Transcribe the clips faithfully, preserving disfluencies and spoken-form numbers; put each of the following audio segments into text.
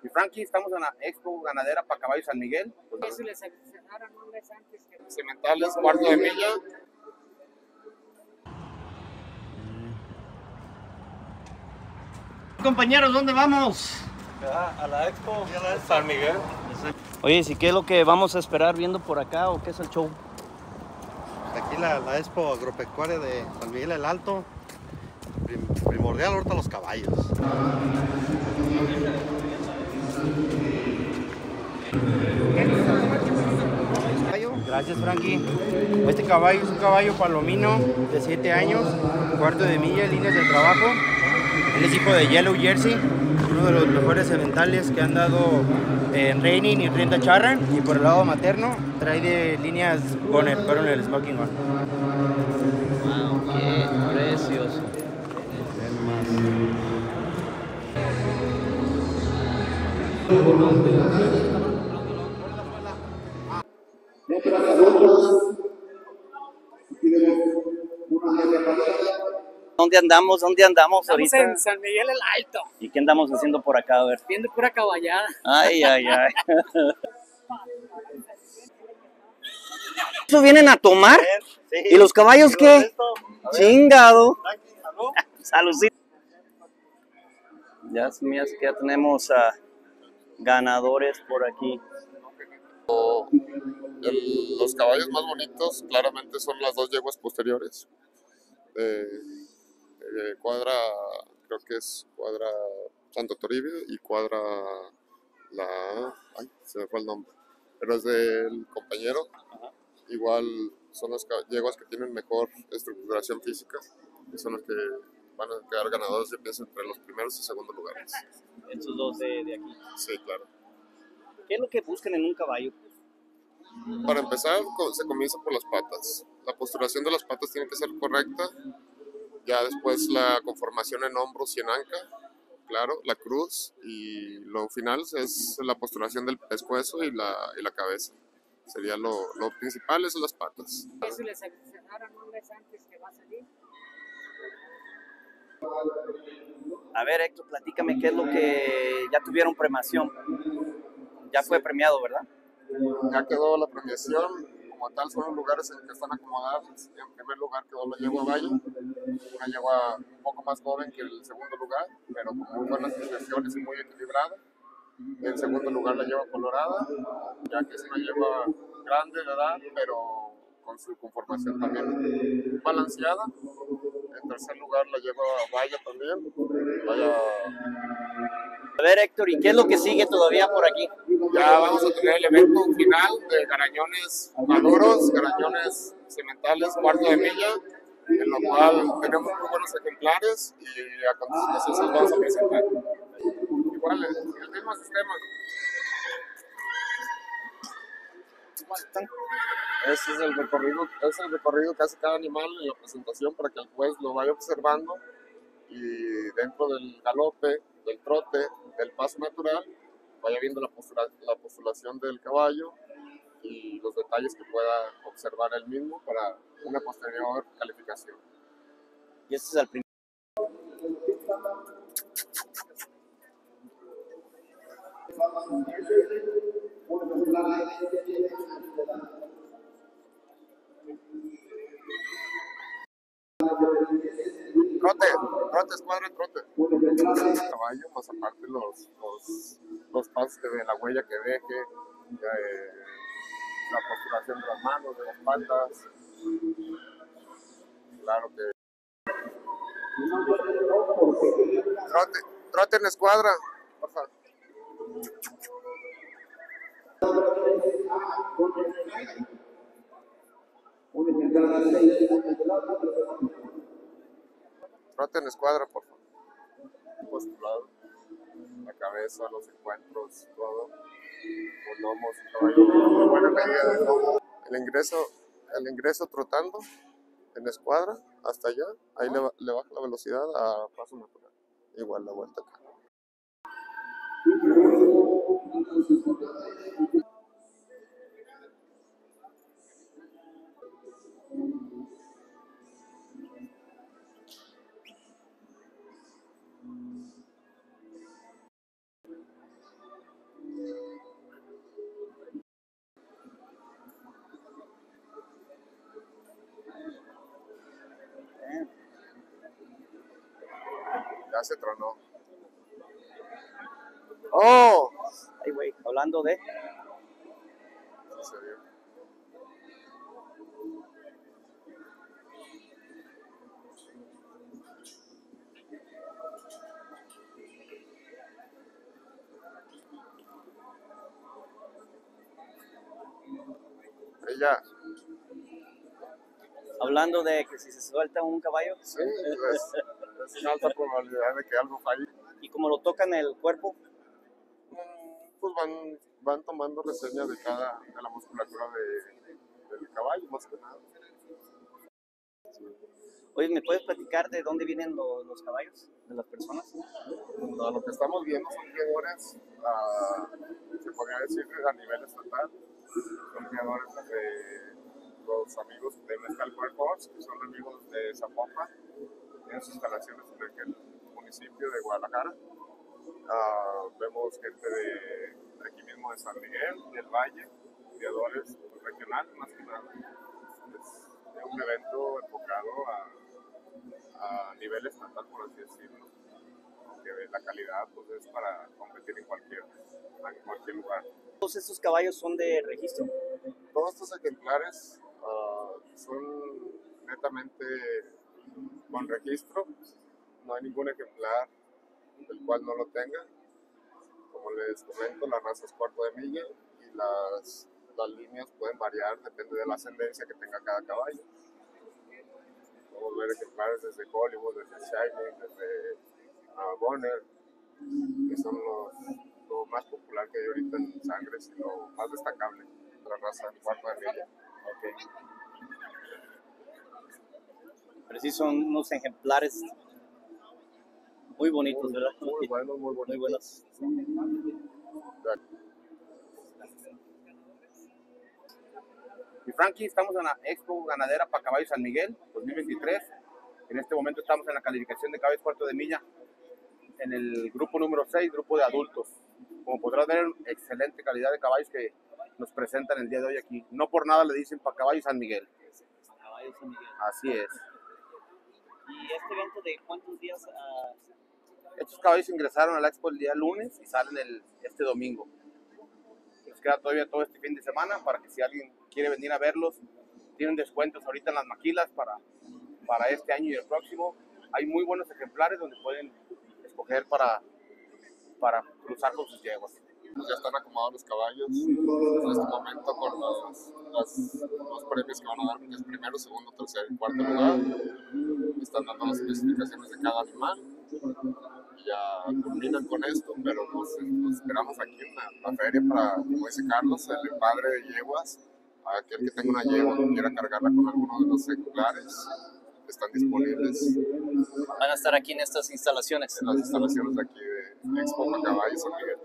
Y Frankie, estamos en la Expo Ganadera para Caballos San Miguel. Eso les avisaron un mes antes que... Cimentales, cuarto de milla. Compañeros, ¿dónde vamos? A la Expo San Miguel. Oye, ¿sí qué es lo que vamos a esperar viendo por acá o qué es el show? Aquí la, la Expo Agropecuaria de San Miguel el Alto. Prim, primordial ahorita los caballos. Gracias, Frankie. Este caballo es un caballo palomino de siete años, cuarto de milla, líneas de trabajo. Él es hijo de Yellow Jersey, uno de los mejores sementales que han dado en reining y rienda charra. Y por el lado materno trae de líneas Goner, fueron el Smoking One. Wow, qué precioso. ¿Dónde andamos? ¿Dónde andamos Estamos ahorita? en San Miguel el Alto, ¿Y qué andamos haciendo por acá? A ver. viendo pura caballada. Ay, ay, ay. ¿Eso vienen a tomar? Sí. ¿Y los caballos qué? Chingado. Saludcita. Ya se me hace que ya tenemos a ganadores por aquí. El- los caballos más bonitos claramente son las dos yeguas posteriores. Eh, eh, cuadra, creo que es cuadra Santo Toribio y cuadra la... Ay, se me fue el nombre. Pero es del compañero. Igual son las ca- yeguas que tienen mejor estructuración física y son los que van a quedar ganadores, yo pienso, entre los primeros y segundos lugares. Estos dos de, de aquí. Sí, claro. ¿Qué es lo que buscan en un caballo? Para empezar, co- se comienza por las patas. La posturación de las patas tiene que ser correcta. Ya después la conformación en hombros y en anca, claro, la cruz. Y lo final es la posturación del pescuezo y la, y la cabeza. Sería lo, lo principal, es las patas. Eso les avisaron un mes antes que va a salir. A ver, Héctor, platícame qué es lo que ya tuvieron premiación. Ya fue premiado, ¿verdad? Ya quedó la premiación, como tal son los lugares en que están acomodados. En primer lugar quedó la yegua Valle, una yegua un poco más joven que el segundo lugar, pero con muy buenas intenciones y muy equilibrada. En segundo lugar la yegua Colorada, ya que es una yegua grande de edad, pero con su conformación también balanceada. En tercer lugar la yegua Valle también. Vaya, A ver, Héctor, ¿y qué es lo que sigue todavía por aquí? ya vamos a tener el evento final de garañones maduros, garañones cimentales, cuarto de milla, en lo cual tenemos muy buenos ejemplares y a continuación se los vamos a presentar. Igual, el, el mismo sistema. Ese es el recorrido, es el recorrido que hace cada animal en la presentación para que el juez lo vaya observando y dentro del galope, del trote, del paso natural, vaya viendo la, postura, la postulación del caballo y los detalles que pueda observar él mismo para una posterior calificación. Y este es el primer. Trote, trote, escuadra, trote. El caballo, más aparte los, los, los pasos que ve, la huella que deje, eh, la postulación de las manos, de las patas. Claro que... Trote, trote en escuadra, por favor. Trote en escuadra, por favor. Postulado, la cabeza, los encuentros, todo. Con lomos, caballo, muy buena medida de lomo. El ingreso, el ingreso trotando en escuadra hasta allá, ahí le, le baja la velocidad a paso natural. Igual la vuelta acá. Ya se tronó. ¡Oh! Ay, güey, hablando de... Sí, se vio. Ella, Hablando de que si se suelta un caballo sí, es, es una alta probabilidad de que algo falle. y como lo tocan el cuerpo, Pues van, van tomando reseñas de cada, de la musculatura de, del caballo, más que nada. oye, ¿me puedes platicar de dónde vienen los, los caballos de las personas? No, lo que estamos viendo son criadores, ah, se podría decir a nivel estatal, son criadores de los amigos de Mezcal Park Horse, que son amigos de Zapopan, tienen sus instalaciones en el municipio de Guadalajara. Uh, vemos gente de, de aquí mismo de San Miguel, del Valle, criadores regionales más que nada. Es, es un evento enfocado a, a nivel estatal, por así decirlo, que la calidad pues, es para competir en cualquier, en cualquier lugar. ¿Todos estos caballos son de registro? Todos estos ejemplares uh, son netamente con registro, no hay ningún ejemplar el cual no lo tenga. Como les comento, la raza es cuarto de milla y las, las líneas pueden variar, depende de la ascendencia que tenga cada caballo. Podemos ver ejemplares desde Hollywood, desde Shining, desde uh, Bonner, que son los, lo más popular que hay ahorita en Sangres y lo más destacable de la raza cuarto de milla. Okay. Pero sí son unos ejemplares muy bonitos, ¿verdad? Muy buenos, muy Muy bonitos. buenos. Y Frankie, estamos en la Expo Ganadera para Caballos San Miguel dos mil veintitrés. En este momento estamos en la calificación de caballos cuarto de milla en el grupo número seis, grupo de adultos. Como podrás ver, excelente calidad de caballos que nos presentan el día de hoy aquí. No por nada le dicen para Caballos San Miguel. Caballos San Miguel. Así es. ¿Y este evento de cuántos días? Uh... Estos caballos ingresaron a la Expo el día lunes y salen el, este domingo. Nos queda todavía todo este fin de semana para que si alguien quiere venir a verlos, tienen descuentos ahorita en las maquilas para, para este año y el próximo. Hay muy buenos ejemplares donde pueden escoger para, para cruzar con sus yeguas. Ya están acomodados los caballos en este momento con los, los, los premios que van a dar, que es primero, segundo, tercer y cuarto lugar. Están dando las especificaciones de cada animal. Ya culminan con esto, pero nos, nos esperamos aquí en la, la feria para, como dice Carlos, el empadre de yeguas. Aquel que tenga una yegua que quiera cargarla con alguno de los ejemplares, están disponibles. Van a estar aquí en estas instalaciones. En las instalaciones de aquí de Expo Caballos San Miguel.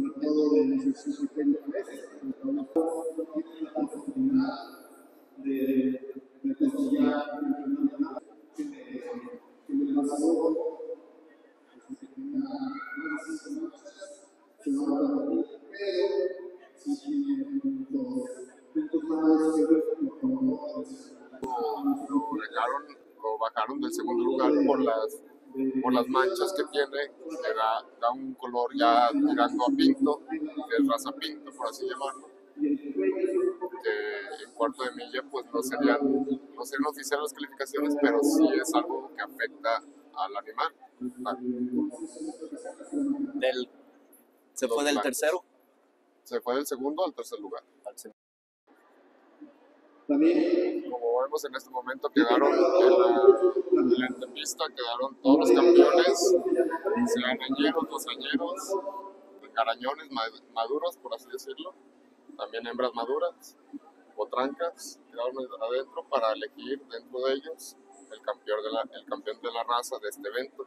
Lo dejaron, lo bajaron del segundo lugar por las por las manchas que tiene, que da, da un color ya tirando a pinto, que es raza pinto, por así llamarlo, que en cuarto de milla pues no serían, no serían oficiales las calificaciones, pero sí es algo que afecta al animal. Del, ¿Se fue del tercero? Se fue del segundo al tercer lugar. Al segundo. Como vemos en este momento quedaron en la entrevista, quedaron todos los campeones, sean añeros, dosañeros, carañones maduros, por así decirlo, también hembras maduras, potrancas, quedaron adentro para elegir dentro de ellos el campeón de la, el campeón de la raza de este evento.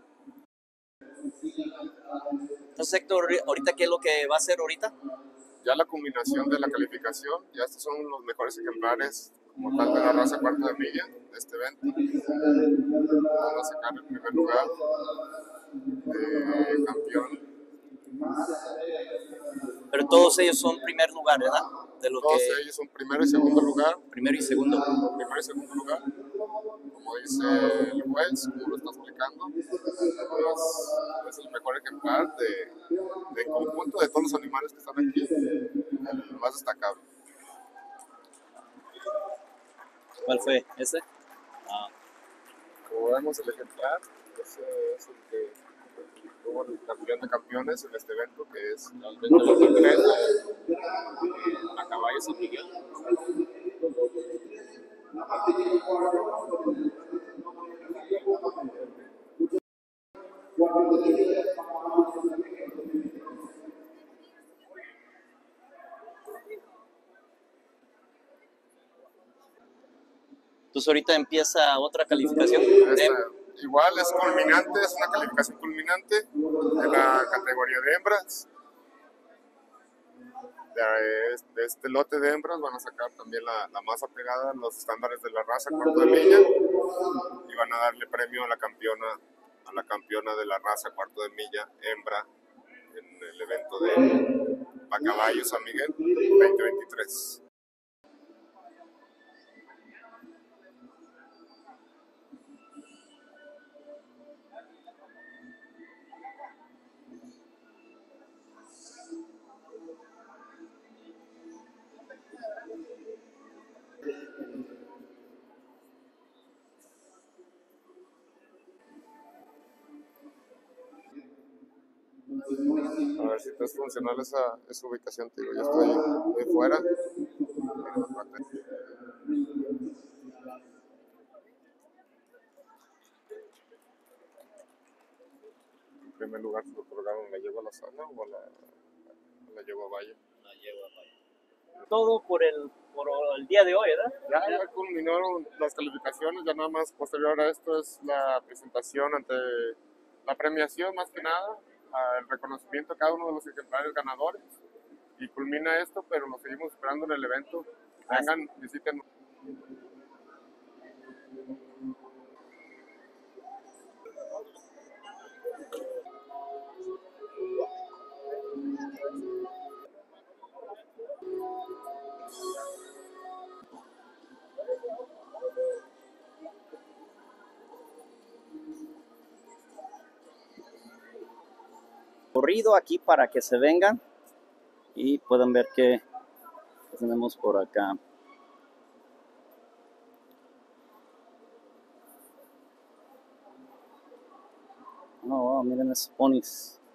Entonces, Héctor, ahorita ¿qué es lo que va a hacer ahorita? Ya la combinación de la calificación, ya estos son los mejores ejemplares como tal de la raza cuarto de milla de este evento. Vamos a sacar el primer lugar de campeón. Pero todos ellos son primer lugar, ¿verdad? De lo Todos que... ellos son primero y segundo lugar. Primero y segundo. Primero y segundo lugar. Como dice el juez, como lo está explicando. practicando. Es, es el mejor ejemplar de, de conjunto de todos los animales que están aquí, el más destacable. ¿Cuál fue ese? Ah, Como vemos el ejemplar, ese es el que tuvo el campeón de campeones en este evento, que es el veinte veintitrés a caballo San Miguel. Entonces ahorita empieza otra calificación. Esta, igual es culminante, es una calificación culminante de la categoría de hembras. De, de este lote de hembras van a sacar también la, la más apegada a los estándares de la raza cuarto de milla y van a darle premio a la campeona a la campeona de la raza cuarto de milla hembra en el evento de a caballo San Miguel veinte veintitrés. A ver si te es funcional esa, esa ubicación, te digo, yo estoy, estoy fuera. En primer lugar se lo otorgaron, ¿la llevo a la zona o la, la llevo a Valle? La llevo a Valle. Todo por el, por el día de hoy, ¿verdad? Ya, ya culminaron las calificaciones, ya nada más posterior a esto es la presentación ante la premiación, más que nada, el reconocimiento a cada uno de los ejemplares ganadores. Y culmina esto, pero nos seguimos esperando en el evento. Vengan, visiten. Corrido aquí para que se vengan y puedan ver qué tenemos por acá. Oh, wow, miren esos ponis.